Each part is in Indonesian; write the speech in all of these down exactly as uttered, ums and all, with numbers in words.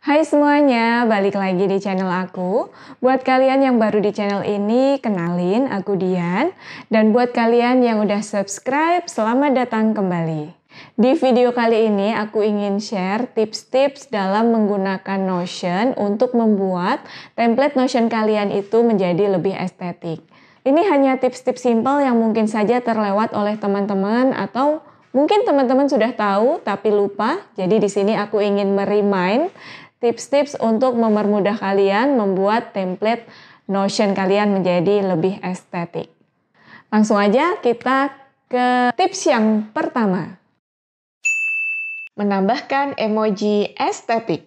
Hai semuanya, balik lagi di channel aku. Buat kalian yang baru di channel ini, kenalin aku Dian. Dan buat kalian yang udah subscribe, selamat datang kembali. Di video kali ini aku ingin share tips-tips dalam menggunakan Notion untuk membuat template Notion kalian itu menjadi lebih estetik. Ini hanya tips-tips simple yang mungkin saja terlewat oleh teman-teman atau mungkin teman-teman sudah tahu tapi lupa. Jadi di sini aku ingin meremind tips-tips untuk mempermudah kalian membuat template Notion kalian menjadi lebih estetik. Langsung aja kita ke tips yang pertama. Menambahkan emoji estetik.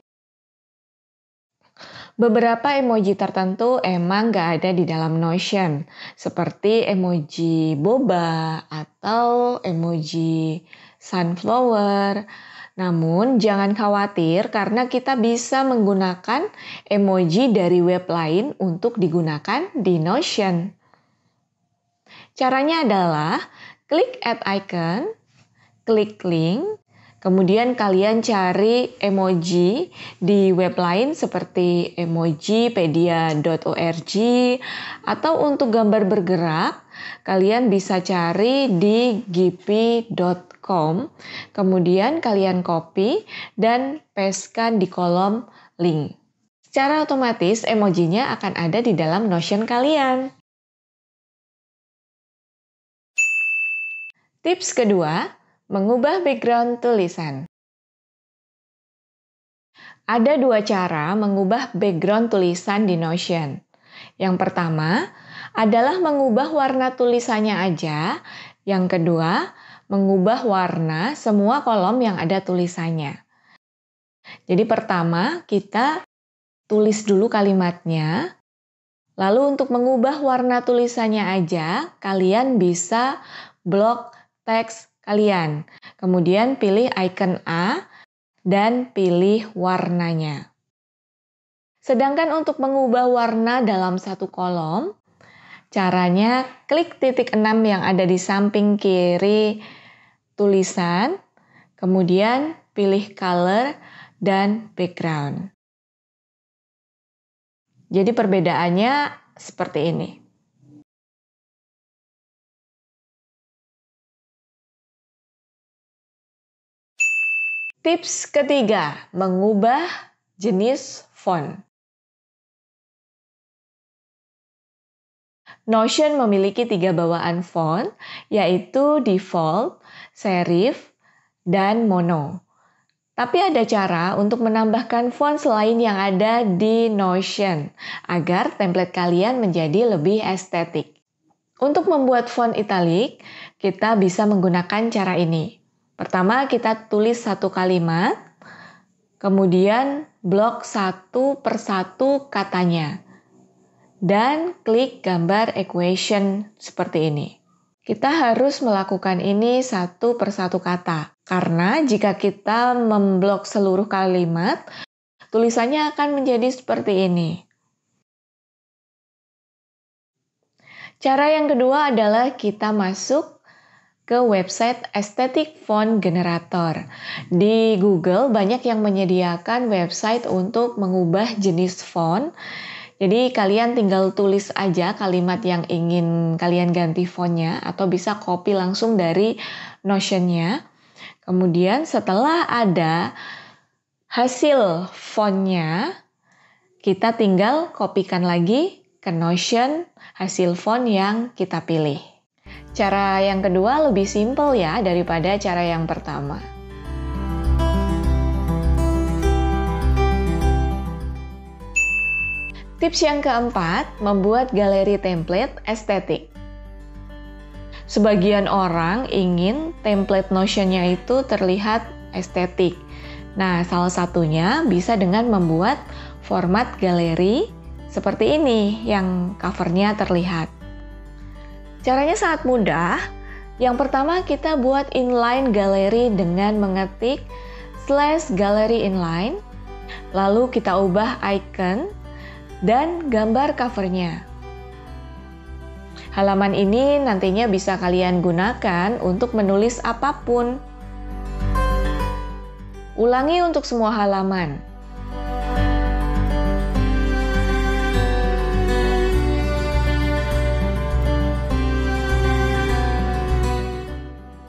Beberapa emoji tertentu emang gak ada di dalam Notion, seperti emoji boba atau emoji sunflower. Namun jangan khawatir karena kita bisa menggunakan emoji dari web lain untuk digunakan di Notion. Caranya adalah klik add icon, klik link, kemudian kalian cari emoji di web lain seperti emojipedia dot org atau untuk gambar bergerak kalian bisa cari di gipi dot com, kemudian kalian copy dan pastekan di kolom link. Secara otomatis emojinya akan ada di dalam Notion kalian. Tips kedua, mengubah background tulisan. Ada dua cara mengubah background tulisan di Notion. Yang pertama adalah mengubah warna tulisannya aja. Yang kedua, mengubah warna semua kolom yang ada tulisannya. Jadi pertama kita tulis dulu kalimatnya. Lalu untuk mengubah warna tulisannya aja, kalian bisa blok teks kalian. Kemudian pilih icon A dan pilih warnanya. Sedangkan untuk mengubah warna dalam satu kolom, caranya klik titik enam yang ada di samping kiri tulisan, kemudian pilih color dan background. Jadi perbedaannya seperti ini. Tips ketiga, mengubah jenis font. Notion memiliki tiga bawaan font, yaitu default, serif, dan mono. Tapi ada cara untuk menambahkan font selain yang ada di Notion, agar template kalian menjadi lebih estetik. Untuk membuat font italic, kita bisa menggunakan cara ini. Pertama, kita tulis satu kalimat, kemudian blok satu persatu katanya. Dan klik gambar equation seperti ini. Kita harus melakukan ini satu persatu kata. Karena jika kita memblok seluruh kalimat, tulisannya akan menjadi seperti ini. Cara yang kedua adalah kita masuk ke website Aesthetic Font Generator. Di Google banyak yang menyediakan website untuk mengubah jenis font. Jadi kalian tinggal tulis aja kalimat yang ingin kalian ganti fontnya atau bisa copy langsung dari Notion-nya. Kemudian setelah ada hasil fontnya, kita tinggal kopikan lagi ke Notion hasil font yang kita pilih. Cara yang kedua lebih simple ya daripada cara yang pertama. Tips yang keempat, membuat galeri template estetik. Sebagian orang ingin template Notion-nya itu terlihat estetik. Nah, salah satunya bisa dengan membuat format galeri seperti ini yang covernya terlihat. Caranya sangat mudah. Yang pertama kita buat inline galeri dengan mengetik slash gallery inline. Lalu kita ubah icon dan gambar covernya. Halaman ini nantinya bisa kalian gunakan untuk menulis apapun. Ulangi untuk semua halaman.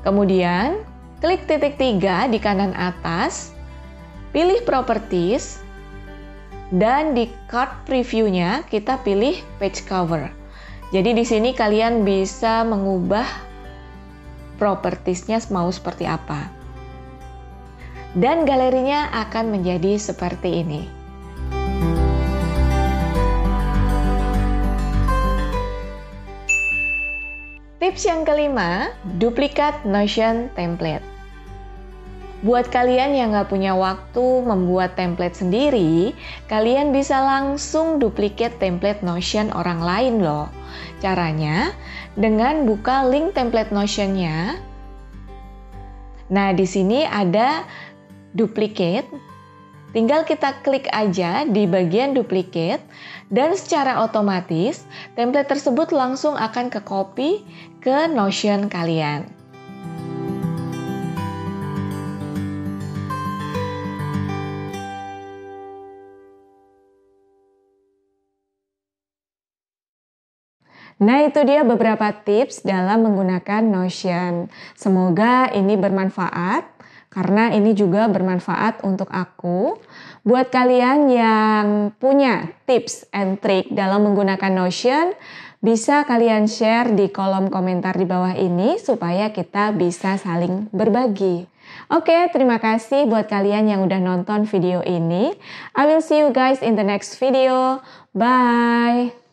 Kemudian, klik titik tiga di kanan atas, pilih Properties, dan di Card Preview-nya kita pilih Page Cover. Jadi di sini kalian bisa mengubah propertiesnya mau seperti apa. Dan galerinya akan menjadi seperti ini. Tips yang kelima, duplikat Notion template. Buat kalian yang nggak punya waktu membuat template sendiri, kalian bisa langsung duplikat template Notion orang lain loh. Caranya, dengan buka link template Notion-nya. Nah, di sini ada duplicate. Tinggal kita klik aja di bagian duplicate, dan secara otomatis template tersebut langsung akan ke copy ke Notion kalian. Nah, itu dia beberapa tips dalam menggunakan Notion. Semoga ini bermanfaat, karena ini juga bermanfaat untuk aku. Buat kalian yang punya tips and trick dalam menggunakan Notion, bisa kalian share di kolom komentar di bawah ini supaya kita bisa saling berbagi. Oke, terima kasih buat kalian yang udah nonton video ini. I will see you guys in the next video. Bye!